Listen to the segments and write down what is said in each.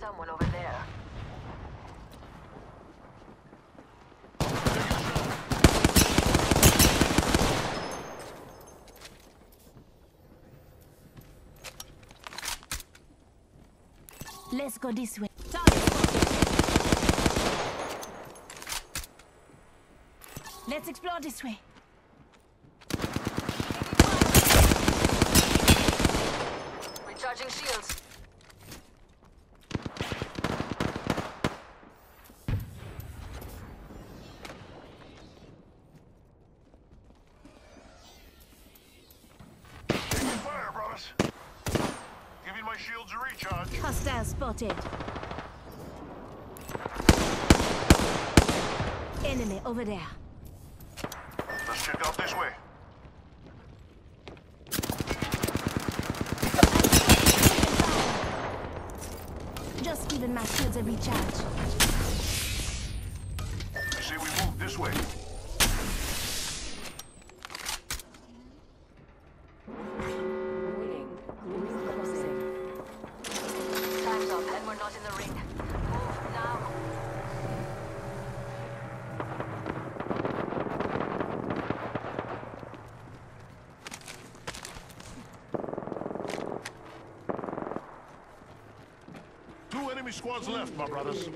someone over there. Let's go this way. Let's explore this way. Recharging shields. Taking fire, brothers. Giving my shields a recharge. Hostile spotted. Enemy over there. Let's check out this way. Just giving my shields a recharge. I say we move this way. Time's up and we're not in the ring. Move now. Two enemy squads left, my brothers.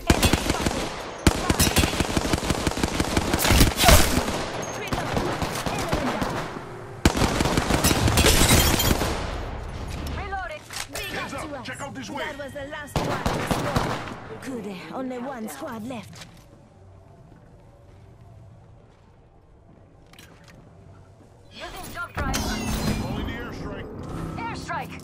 Reloading. Heads up, check out this way. That was the last one. Good, only one squad left. Using jump drive. Calling the airstrike. Airstrike.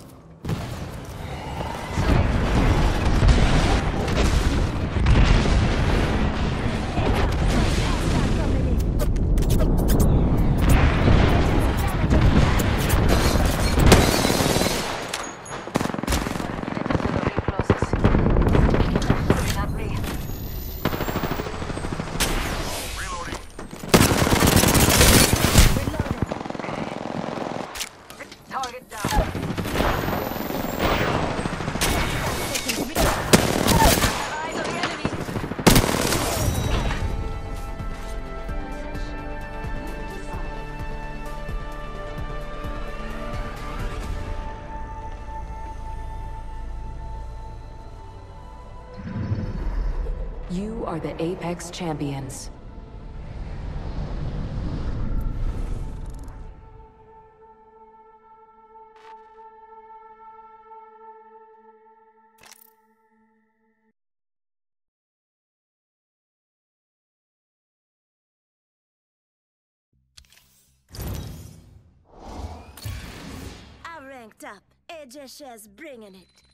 Reloading. Target down. Eyes on the enemy. You are the Apex Champions. I ranked up. AJ Shares bringing it.